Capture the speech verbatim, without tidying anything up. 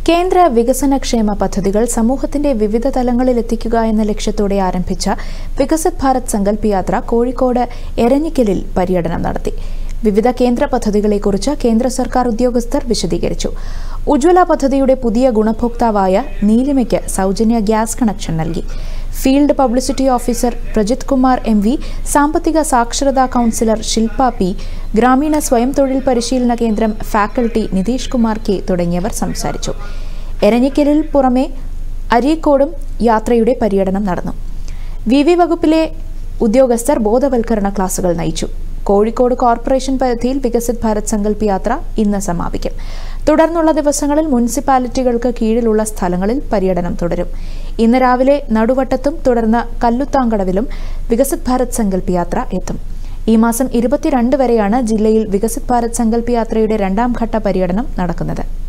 കേന്ദ്ര വികസനക്ഷേമ പദ്ധതികൾ സമൂഹത്തിന്റെ വിവിധ തലങ്ങളിൽ എത്തിക്കുക എന്ന ലക്ഷ്യത്തോടെ ആരംഭിച്ച വികസിത് ഭാരത് സങ്കൽപ് യാത്ര കോഴിക്കോട് എരഞ്ഞിക്കലിൽ പര്യടനം നടത്തി. വിവിധ കേന്ദ്ര പദ്ധതികളെക്കുറിച്ച് കേന്ദ്ര സർക്കാർ ഉദ്യോഗസ്ഥർ വിശദീകരിച്ചു. ഉജ്ജ്വല പദ്ധതിയുടെ പുതിയ ഗുണഭോക്താവായ നീലിമയ്ക്ക് സൗജന്യ ഗ്യാസ് കണക്ഷൻ നൽകി. Field publicity officer Prajith Kumar M V, സാമ്പത്തിക സാക്ഷരതാ കൌൺസിലർ ശില്പ പി, ഗ്രാമീണ സ്വയം തൊഴിൽ പരിശീലന കേന്ദ്രം ഫാക്കൽറ്റി നിതീഷ് കുമാർ കെ തുടങ്ങിയവർ സംസാരിച്ചു. എരഞ്ഞിക്കലിൽ പുറമെ അരീക്കോടും യാത്രയുടെ പര്യടനം നടന്നു. വി വി വകുപ്പിലെ ഉദ്യോഗസ്ഥർ ബോധവൽക്കരണ ക്ലാസുകൾ നയിച്ചു. കോഴിക്കോട് കോർപ്പറേഷൻ പരിധിയിൽ വികസിത് ഭാരത് സങ്കൽപ് യാത്ര ഇന്ന് സമാപിക്കും. തുടർന്നുള്ള ദിവസങ്ങളിൽ മുനിസിപ്പാലിറ്റികൾക്ക് കീഴിലുള്ള സ്ഥലങ്ങളിൽ പര്യടനം തുടരും. ഇന്ന് രാവിലെ നടുവട്ടത്തും തുടർന്ന് കല്ലുത്താങ്കടവിലും വികസിത് ഭാരത് സങ്കൽപ് യാത്ര എത്തും. ഈ മാസം ഇരുപത്തിരണ്ട് വരെയാണ് ജില്ലയിൽ വികസിത് ഭാരത് സങ്കൽപ് യാത്രയുടെ രണ്ടാം ഘട്ട പര്യടനം നടക്കുന്നത്.